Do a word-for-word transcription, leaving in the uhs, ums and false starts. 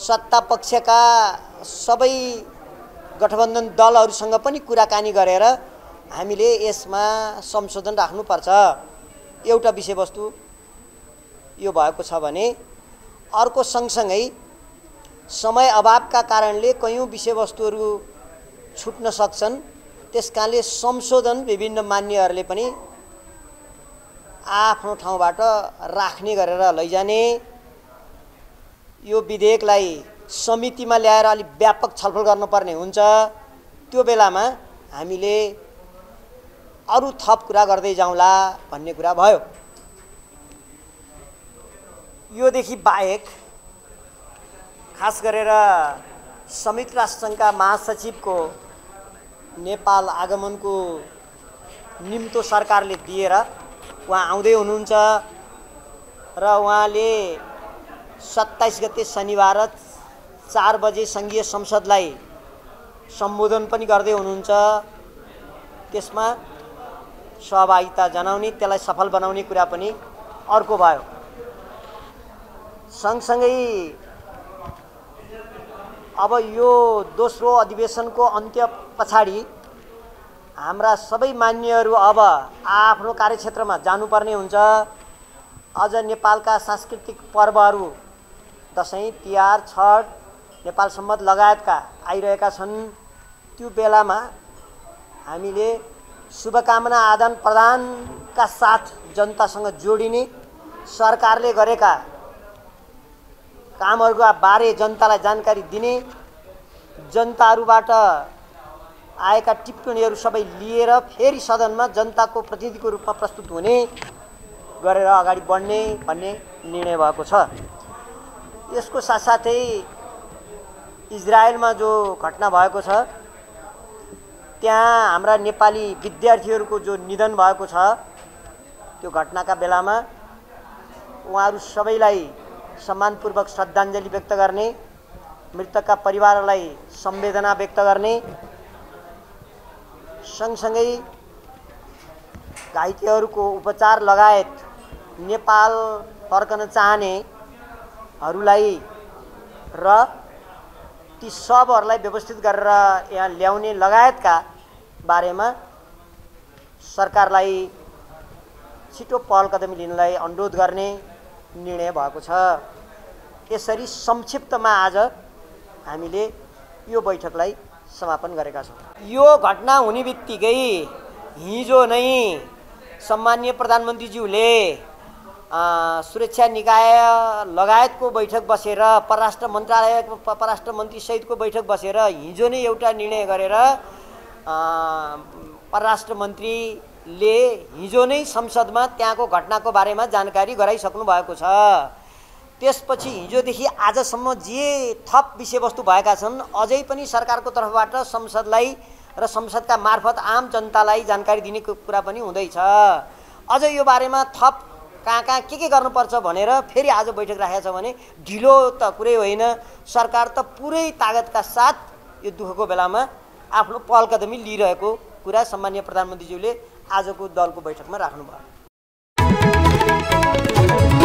सत्ता पक्षका सबै गठबन्धन दलहरूसँग पनि कुराकानी गरेर हामीले यसमा संशोधन राख्नुपर्छ। एउटा विषयवस्तु यो भएको छ भने अर्को सँगसँगै समय अभावका कारणले कयौं विषयवस्तुहरू छुट्न सक्छन्। त्यसकारणले संशोधन विभिन्न मान्यहरूले पनि आफ्नो ठाउँबाट राख्ने गरेर लैजाने, यो विधेयकलाई समितिमा ल्याएर अलि व्यापक छलफल गर्नुपर्ने हुन्छ। त्यो बेलामा हामीले अरू थप कुरा गर्दै जाउँला भन्ने कुरा भयो। योदेखि बाहेक खास गरेर संयुक्त राष्ट्रसङ्घका महासचिवको नेपाल आगमनको निम्तो सरकारले दिएर उहाँ आउँदै हुनुहुन्छ र उहाँले सत्ताइस गते शनिबार चार बजे सङ्घीय संसदलाई सम्बोधन पनि गर्दै हुनुहुन्छ। त्यसमा सहभागिता जनाउने, त्यसलाई सफल बनाउने कुरा पनि अर्को भयो। सँगसँगै अब यो दोस्रो अधिवेशनको अन्त्य पछाडि हाम्रा सबै मान्यहरू अब आफ्नो कार्यक्षेत्रमा जानुपर्ने हुन्छ। अझ नेपालका सांस्कृतिक पर्वहरू दशैं, तिहार, छठ, नेपाल सम्बत लगायतका आइरहेका छन्। त्यो बेलामा हामीले शुभकामना आदान प्रदानका साथ जनतासँग जोडिने, सरकारले गरेका कामहरूका बारे जनतालाई जानकारी दिने, जनताहरूबाट आएका टिप्पणीहरू सबै लिएर फेरि सदनमा जनताको प्रतिनिधिको रूपमा प्रस्तुत हुने गरेर अगाडि बढ्ने भन्ने निर्णय भएको छ। यसको साथसाथै इजरायलमा जो घटना भएको छ, त्यहाँ हाम्रा नेपाली विद्यार्थीहरूको जो निधन भएको छ, त्यो घटनाका बेलामा उहाँहरू सबैलाई सम्मानपूर्वक श्रद्धाञ्जली व्यक्त गर्ने, मृतकका परिवारलाई संवेदना व्यक्त गर्ने, सँगसँगै घाइतेहरूको उपचार लगायत नेपाल फर्कन चाहनेहरूलाई र ती सबहरूलाई व्यवस्थित गरेर यहाँ ल्याउने लगायतका बारेमा सरकारलाई छिटो पहल कदमी लिनलाई अनुरोध गर्ने निर्णय भएको छ। यसरी संक्षिप्तमा आज हामीले यो बैठकलाई समापन गरेका छौँ। यो घटना हुने बित्तिकै हिजो नै सम्माननीय प्रधानमन्त्रीज्यूले सुरक्षा निकाय लगायतको बैठक बसेर, परराष्ट्र मन्त्रालय परराष्ट्र मन्त्री सहितको बैठक बसेर हिजो नै एउटा निर्णय गरेर परराष्ट्र मन्त्रीले हिजो नै संसदमा त्यहाँको घटनाको बारेमा जानकारी गराइसक्नु भएको छ। त्यसपछि हिजोदेखि आजसम्म जे थप विषयवस्तु भएका छन् अझै पनि सरकारको तर्फबाट संसदलाई र संसदका मार्फत आम जनतालाई जानकारी दिने कुरा पनि हुँदैछ। अझ यो बारेमा थप कहाँ कहाँ के के गर्नुपर्छ भनेर फेरि आज बैठक राखेको छ भने ढिलो त कुरै होइन। सरकार त पुरै तागतका साथ यो दुःखको बेलामा आफ्नो पहल कदमी लिइरहेको कुरा सम्माननीय प्रधानमन्त्रीज्यूले आजको दलको बैठकमा राख्नुभयो।